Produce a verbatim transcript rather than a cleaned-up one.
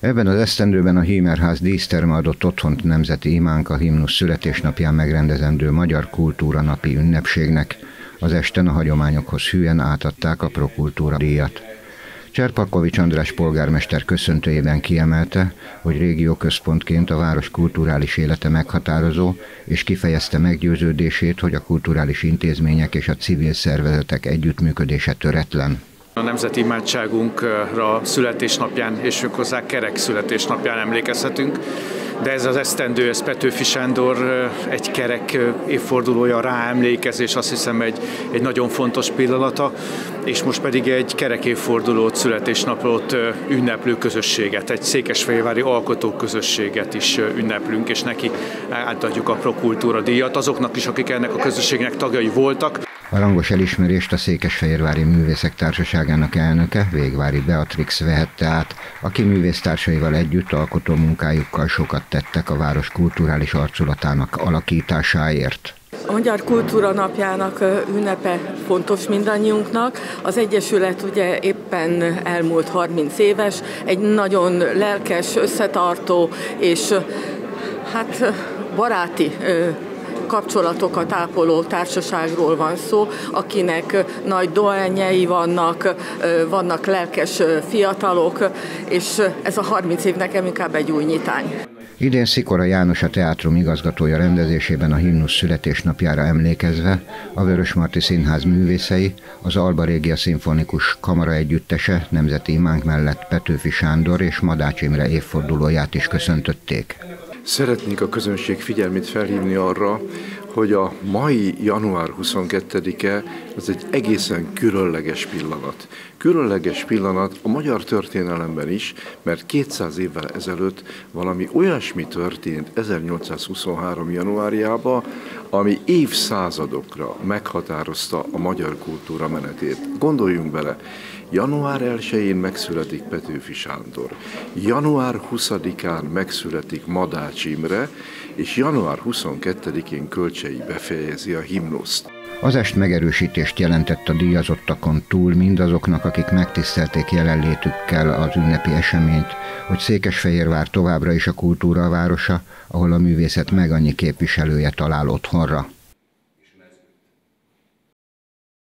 Ebben az esztendőben a Hímerház díszterme adott otthont nemzeti imánk a himnusz születésnapján megrendezendő Magyar Kultúra Napi ünnepségnek. Az esten a hagyományokhoz hűen átadták a Prokultúra díjat. Cserpalkovics András polgármester köszöntőjében kiemelte, hogy régióközpontként a város kulturális élete meghatározó, és kifejezte meggyőződését, hogy a kulturális intézmények és a civil szervezetek együttműködése töretlen. A nemzeti imádságunkra születésnapján és méghozzá kerek születésnapján emlékezhetünk, de ez az esztendő, ez Petőfi Sándor egy kerek évfordulója, ráemlékezés, azt hiszem egy, egy nagyon fontos pillanata, és most pedig egy kerek évfordulót, születésnapot ünneplő közösséget, egy székesfehérvári alkotóközösséget is ünneplünk, és neki átadjuk a Prokultúra díjat azoknak is, akik ennek a közösségnek tagjai voltak. A rangos elismerést a Székesfehérvári Művészek Társaságának elnöke, Végvári Beatrix vehette át, aki művésztársaival együtt alkotó munkájukkal sokat tettek a város kulturális arculatának alakításáért. A Magyar Kultúra Napjának ünnepe fontos mindannyiunknak. Az Egyesület ugye éppen elmúlt harminc éves, egy nagyon lelkes, összetartó és hát baráti kapcsolatokat ápoló társaságról van szó, akinek nagy dohányai vannak, vannak lelkes fiatalok, és ez a harminc év nekem inkább egy új nyitány. Idén Szikora János, a teátrum igazgatója rendezésében a himnusz születésnapjára emlékezve a Vörösmarty Színház művészei, az Alba Régia Szimfonikus Kamara Együttese nemzeti imánk mellett Petőfi Sándor és Madács Imre évfordulóját is köszöntötték. Szeretnénk a közönség figyelmét felhívni arra, hogy a mai január huszonkettedike az egy egészen különleges pillanat. Különleges pillanat a magyar történelemben is, mert kétszáz évvel ezelőtt valami olyasmi történt ezernyolcszázhuszonhárom januárjában, ami évszázadokra meghatározta a magyar kultúra menetét. Gondoljunk bele, január elsején megszületik Petőfi Sándor, január huszadikán megszületik Madács Imre, és január huszonkettedikén Kölcsey befejezi a himnuszt. Az est megerősítést jelentett a díjazottakon túl mindazoknak, akik megtisztelték jelenlétükkel az ünnepi eseményt, hogy Székesfehérvár továbbra is a kultúra városa, ahol a művészet meg annyi képviselője talál otthonra.